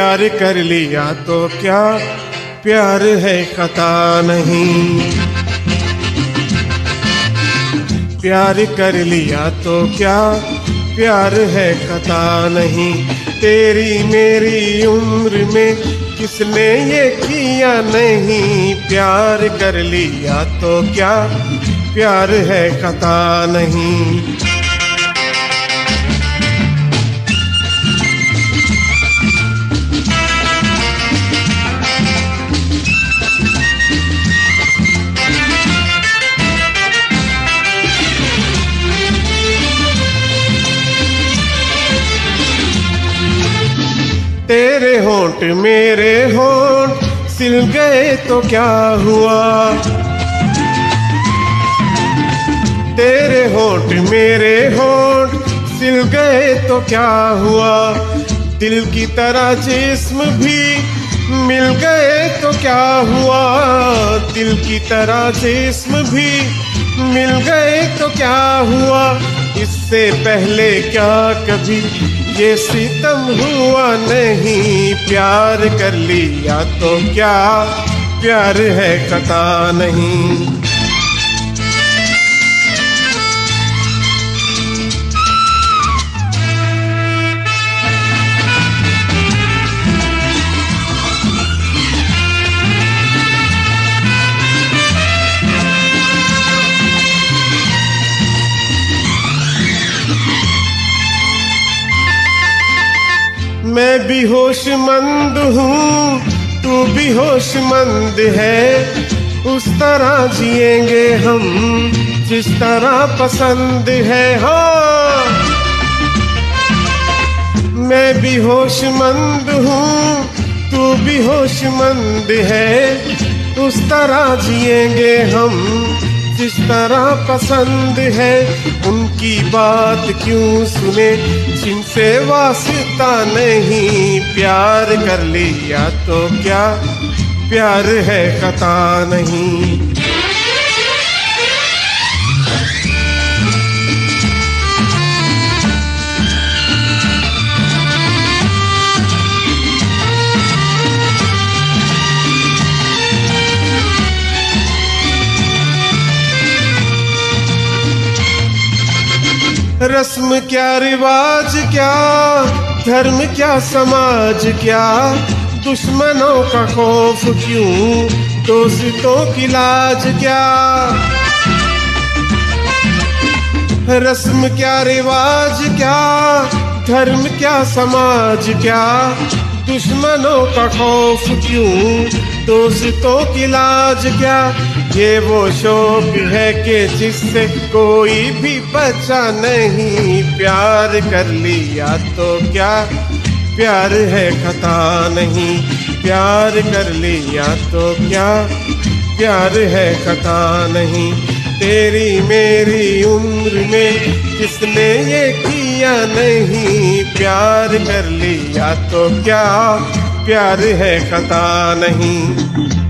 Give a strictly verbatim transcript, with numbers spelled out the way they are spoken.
प्यार कर लिया तो क्या, प्यार है खता नहीं। प्यार कर लिया तो क्या, प्यार है खता नहीं। तेरी मेरी उम्र में किसने ये किया नहीं। प्यार कर लिया तो क्या, प्यार है खता नहीं। तेरे होंठ मेरे होंठ सिल गए तो क्या हुआ। तेरे होंठ मेरे होंठ सिल गए तो क्या हुआ। दिल की तरह जिस्म भी मिल गए तो क्या हुआ। दिल की तरह जिस्म भी मिल गए तो क्या हुआ। इससे पहले क्या कभी ये सितम हुआ नहीं। प्यार कर लिया तो क्या, प्यार है खता नहीं। मैं भी होशमंद हूँ, तू भी होशमंद है। उस तरह जिएंगे हम जिस तरह पसंद है। हाँ, मैं भी होशमंद हूँ, तू भी होशमंद है। उस तरह जिएंगे हम जिस तरह पसंद है। उनकी बात क्यों सुने जिनसे वास्ता नहीं। प्यार कर लिया तो क्या, प्यार है खता नहीं। रस्म क्या रिवाज क्या, धर्म क्या समाज क्या। दुश्मनों का खौफ क्यों, दोस्तों की लाज क्या। रस्म क्या रिवाज क्या, धर्म क्या समाज क्या। दुश्मनों का खौफ क्यों, दोस्तों की लाज क्या। ये वो शौक है कि जिससे कोई भी बचा नहीं। प्यार कर लिया तो क्या, प्यार है खता नहीं। प्यार कर लिया तो क्या, प्यार है खता नहीं। तेरी मेरी उम्र में किसने ये किया नहीं। प्यार कर लिया तो क्या, प्यार है खता नहीं।